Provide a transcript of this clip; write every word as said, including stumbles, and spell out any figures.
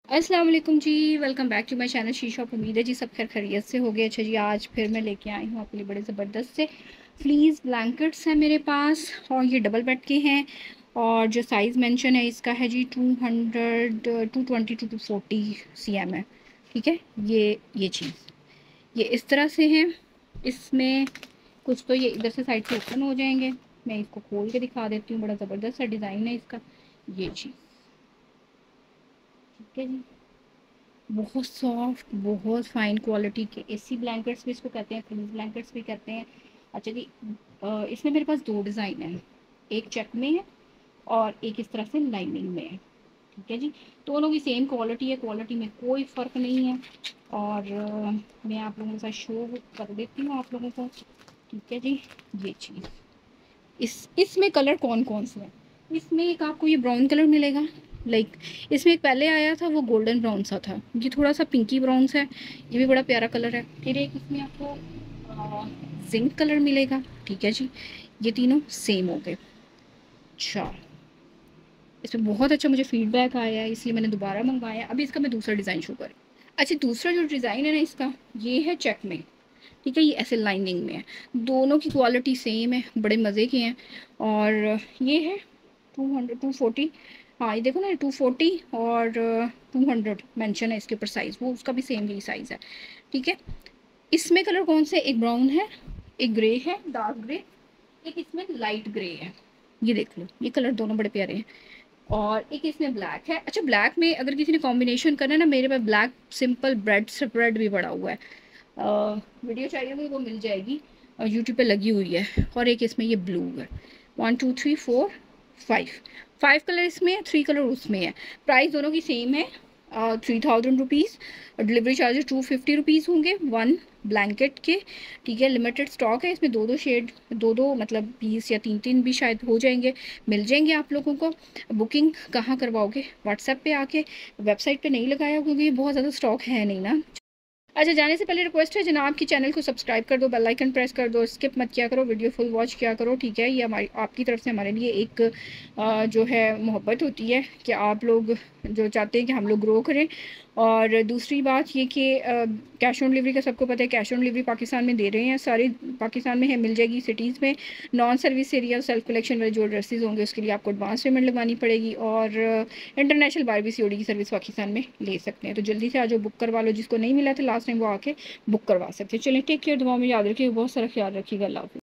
अस्सलाम वालेकुम जी। Welcome back to my channel She Shop. उम्मीद है जी सब खैर खैरियत से हो गए। अच्छा जी, आज फिर मैं लेके आई हूँ आपके लिए बड़े ज़बरदस्त से फ्लीस ब्लैंकेट्स हैं मेरे पास, और ये डबल बेड के हैं। और जो साइज़ मेंशन है इसका है जी two hundred two twenty two two forty C M है। ठीक है, ये ये चीज़ ये इस तरह से है। इसमें कुछ तो ये इधर से साइड से ओपन हो जाएंगे। मैं इसको खोल के दिखा देती हूँ। बड़ा ज़बरदस्त सा डिज़ाइन है इसका। ये चीज़ ठीक है जी, बहुत सॉफ्ट, बहुत फाइन क्वालिटी के एसी ब्लैंकेट्स भी इसको कहते हैं, फ्लीस ब्लैंकेट्स भी कहते हैं। अच्छा जी, अ, इसमें मेरे पास दो डिज़ाइन हैं। एक चेक में है और एक इस तरह से लाइनिंग में है। ठीक है जी, दोनों की सेम क्वालिटी है, क्वालिटी में कोई फ़र्क नहीं है। और अ, मैं आप लोगों के साथ शो कर देती हूँ आप लोगों को। ठीक है जी, ये चीज़ इस इसमें कलर कौन कौन से हैं। इसमें एक आपको ये ब्राउन कलर मिलेगा। लाइक इसमें एक पहले आया था वो गोल्डन ब्राउन सा था, ये थोड़ा सा पिंकी ब्राउन सा है। ये भी बड़ा प्यारा कलर है। फिर एक इसमें आपको जिंक कलर मिलेगा। ठीक है जी, ये तीनों सेम हो गए। अच्छा, इसमें बहुत अच्छा मुझे फीडबैक आया है, इसलिए मैंने दोबारा मंगवाया। अभी इसका मैं दूसरा डिज़ाइन शो करें। अच्छा, दूसरा जो डिज़ाइन है ना इसका, ये है चेक में। ठीक है, ये ऐसे लाइनिंग में है। दोनों की क्वालिटी सेम है, बड़े मज़े के हैं। और ये है टू हंड्रेड टू फोर्टी। हाँ, ये देखो ना, टू फोर्टी और टू हंड्रेड मेंशन है इसके ऊपर साइज़, वो उसका भी सेम यही साइज़ है। ठीक है, इसमें कलर कौन से, एक ब्राउन है, एक ग्रे है डार्क ग्रे, एक इसमें लाइट ग्रे है। ये देख लो, ये कलर दोनों बड़े प्यारे हैं। और एक इसमें ब्लैक है। अच्छा, ब्लैक में अगर किसी ने कॉम्बिनेशन करना है ना, मेरे पास ब्लैक सिंपल ब्रेड स्प्रेड भी पड़ा हुआ है। अ, वीडियो चाहिए होगी वो मिल जाएगी, यूट्यूब पे लगी हुई है। और एक इसमें ये ब्लू है। One two three four five five colour इसमें है, थ्री कलर उसमें है। प्राइस दोनों की सेम है, three thousand rupees. Delivery charges two fifty rupees होंगे वन ब्लैंकेट के। ठीक है, लिमिटेड स्टॉक है इसमें, दो दो शेड, दो दो मतलब पीस या तीन तीन भी शायद हो जाएंगे, मिल जाएंगे आप लोगों को। बुकिंग कहाँ करवाओगे? व्हाट्सएप पे आके, वेबसाइट पे नहीं लगाया क्योंकि बहुत ज़्यादा स्टॉक है नहीं ना। अच्छा, जाने से पहले रिक्वेस्ट है जनाब की चैनल को सब्सक्राइब कर दो, बेल आइकन प्रेस कर दो, स्किप मत किया करो, वीडियो फुल वॉच किया करो। ठीक है, ये हमारी आपकी तरफ से हमारे लिए एक अ, जो है मोहब्बत होती है कि आप लोग जो चाहते हैं कि हम लोग ग्रो करें। और दूसरी बात ये कि कैश ऑन डिलीवरी का सबको पता है, कैश ऑन डिलीवरी पाकिस्तान में दे रहे हैं, सारे पाकिस्तान में है, मिल जाएगी सिटीज़ में। Non service area self collection वाले जो एड्रेसेस होंगे उसके लिए आपको एडवांस पेमेंट लगवानी पड़ेगी। और इंटरनेशनल बाहर भी सीओडी की सर्विस पाकिस्तान में ले सकते हैं। तो जल्दी से आ जाओ, बुक करवा लो। जिसको नहीं मिला था लास्ट टाइम वो आके बुक करवा सकते हैं। चलिए, टेक केयर, दुआ में याद रखिए, बहुत सारा ख्याल रखिएगा। अल्लाह हाफ़िज़।